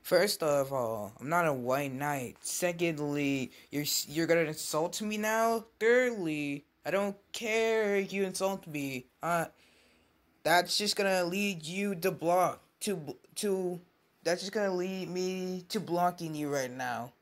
First of all, I'm not a white knight. Secondly, you're gonna insult me now. Thirdly, I don't care if you insult me. That's just gonna lead you to block to. That's just gonna lead me to blocking you right now.